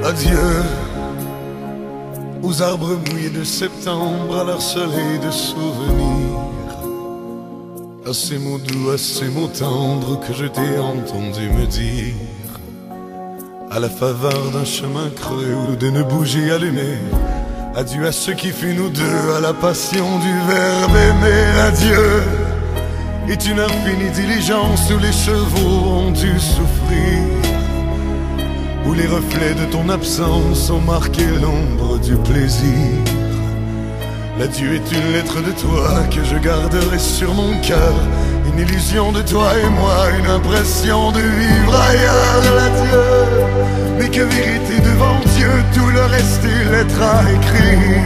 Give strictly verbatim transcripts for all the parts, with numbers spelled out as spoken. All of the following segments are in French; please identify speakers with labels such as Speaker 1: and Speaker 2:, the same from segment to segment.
Speaker 1: Adieu aux arbres mouillés de septembre, à leur soleil de souvenirs, à ces mots doux, à ces mots tendres que je t'ai entendu me dire, à la faveur d'un chemin creux ou d'une bougie allumée. Adieu à ce qui fut nous deux, à la passion du verbe aimer. Adieu est une infinie diligence où les chevaux ont dû souffrir, où les reflets de ton absence ont marqué l'ombre du plaisir. L'adieu est une lettre de toi que je garderai sur mon cœur, une illusion de toi et moi, une impression de vivre ailleurs. L'adieu n'est que vérité devant Dieu, tout le reste est lettre à écrire.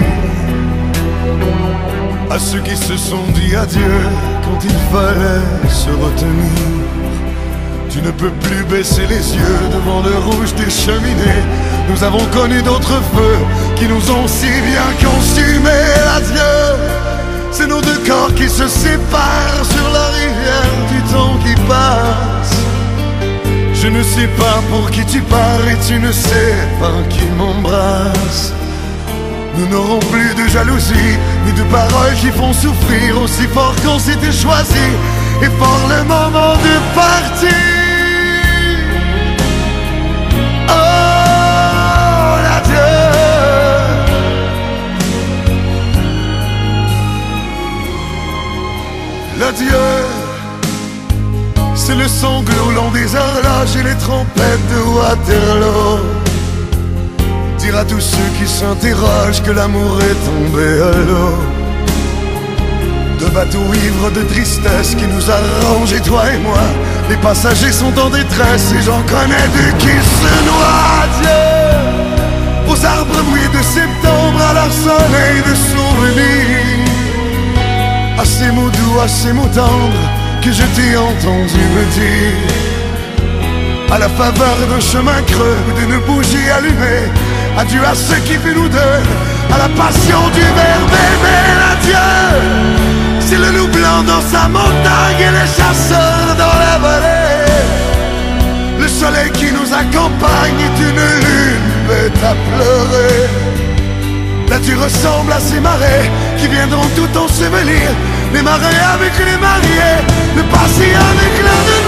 Speaker 1: À ceux qui se sont dit adieu quand il fallait se retenir, tu ne peux plus baisser les yeux devant le rouge des cheminées. Nous avons connu d'autres feux qui nous ont si bien consumés. L'adieu, c'est nos deux corps qui se séparent sur la rivière du temps qui passe. Je ne sais pas pour qui tu pars et tu ne sais pas qui m'embrasse. Nous n'aurons plus de jalousie, ni de paroles qui font souffrir, aussi fort qu'on s'était choisi, et fort le moment de partir. L'adieu, c'est le sanglot long des horloges et les trompettes de Waterloo. Dire à tous ceux qui s'interrogent que l'amour est tombé à l'eau. De bateaux ivres de tristesse qui nous arrangent, et toi et moi, les passagers sont en détresse et j'en connais deux qui se noient. Adieu aux arbres mouillés de septembre, à leur soleil de souvenirs, à ces mots doux, à ces mots tendres que je t'ai entendu me dire, à la faveur d'un chemin creux ou d'une bougie allumée. Adieu à ce qui fait nous deux, à la passion du verbe aimer. L'adieu, c'est le loup blanc dans sa montagne et les chasseurs dans la vallée. Le soleil qui nous accompagne est une lune bête à pleurer. L'adieu ressemble à ces marées qui viendront tout ensevelir, les marées avec les mariés, le passé avec l'un de